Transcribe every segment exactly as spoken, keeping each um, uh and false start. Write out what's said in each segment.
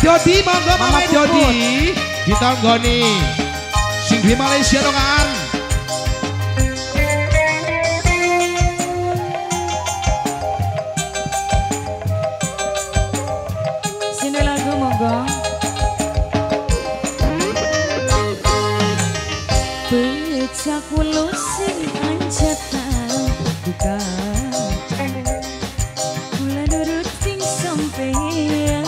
Dodi, monggo Mama Dodi. Ditonggoni sing di Malaysia dongan. Sini lagu monggo. Pecak wulu sing anjatan buka. Mula nurut sing sampeyan.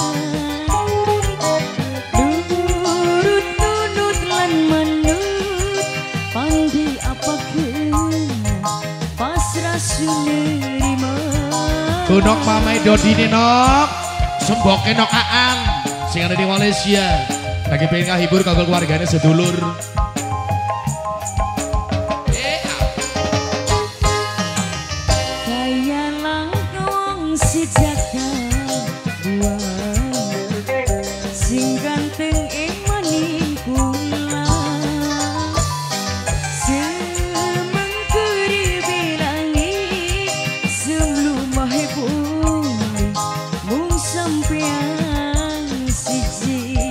Nurut nunut lan menut. Pandi apa kena pasrah sunerima. Gunok Mama Dodi nih nok. Semboke nok Aan sing ada di Malaysia. Lagi pengen ngahibur kagak keluarganya sedulur. Sing ganteng emaning kula semengkuri bilangi sebelum mahbub mung sampean siji.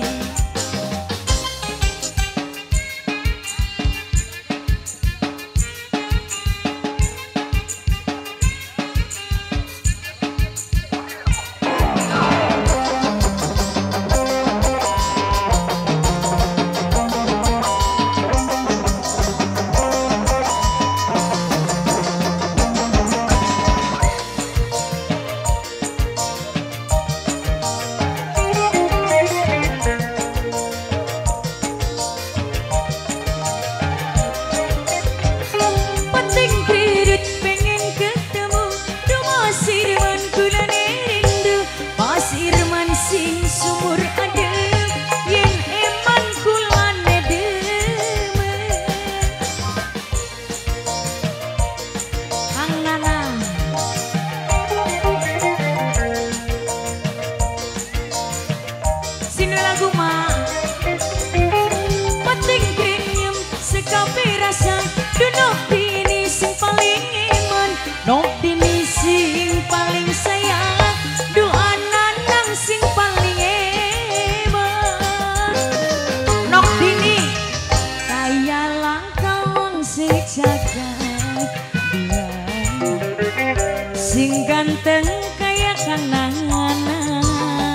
Nok dini sing paling sayang, doa nanang sing paling eman. Nok dini kaya langkawang sejagat dua, sing ganteng kaya Kang Nanganan.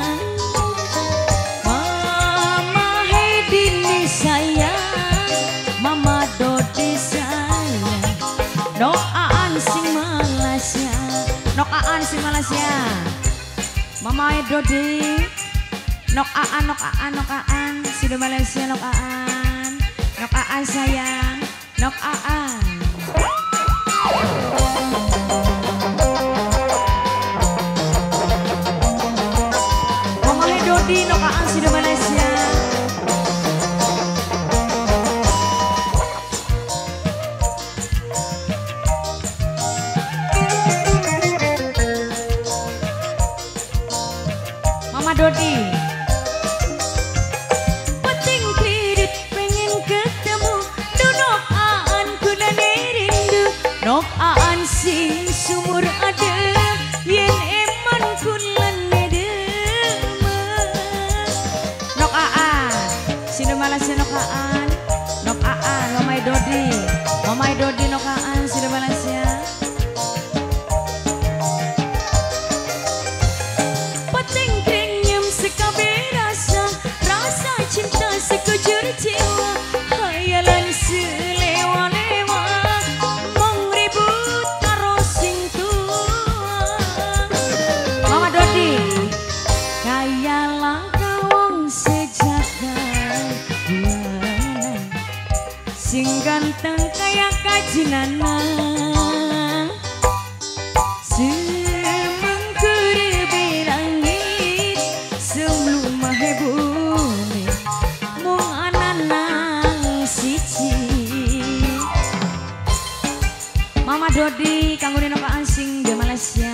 Mama hey dini sayang, Mama Dodi sayang, Nok Aan sing Malaysia, Nok Aan sing Malaysia, Mama Dodi, Nok Aan, Nok Aan, Nok Aan, sudah Malaysia Nok Aan, Nok Aan sayang, Nok Aan. Mama Dodi, Nok Aan sudah Malaysia. Dodi penting kredit pengen ketemu Nok Aan kulane rindu Nok Aan sing sumur adem yen eman kulane demen. Nok Aan sini Malaysia Nok Aan, Nok Aan Mama Dodi, Mama Dodi Nok Aan sini Malaysia. Sekujur jiwa hayalan selewa-lewa mong ribut karo sing tua. Mama Dodi kaya langkawang sejagat dua, sing ganteng kaya kajinana. Semengkuri bilangit sebelum mahbub Mama Dodi kanggo Nok Aan sing di Malaysia.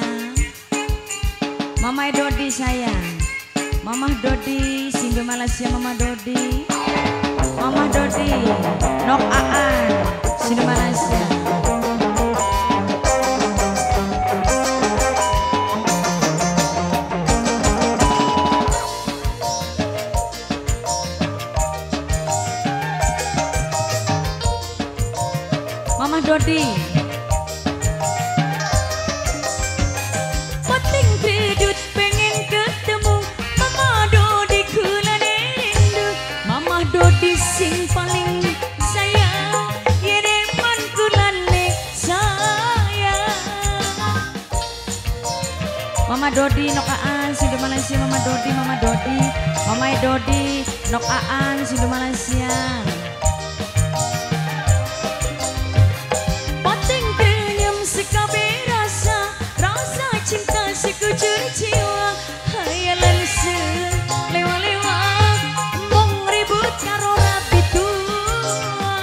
Mama Dodi sayang, Mama Dodi sing di Malaysia. Mama Dodi, Mama Dodi Nok Aan sing di Malaysia. Dodi. Penting pedut pengen ketemu Mama Dodi kula rindu. Mama Dodi sing paling sayang yen eman kula ne sayang. Mama Dodi nok aan sindu Malaysia. Mama Dodi, Mama Dodi, Mama Dodi nok aan sindu Malaysia. Pating kenyam sekabe rasa, rasa cinta sekujur jiwa. Hayalan selewa-lewa mong ribut karo rapi tua.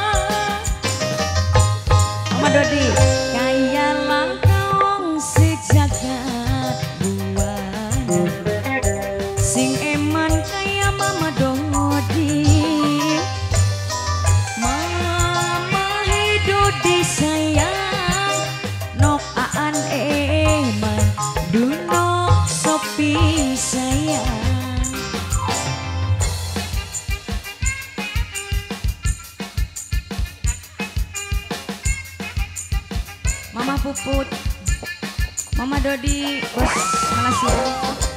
Mama Dodi kaya langkah wong sejagat buana, sing eman kaya Mama Dodi. Mama he Dodi sayang, nok aan eman dunok sopi sayang. Mama Puput, Mama Dodi bos Malaysia.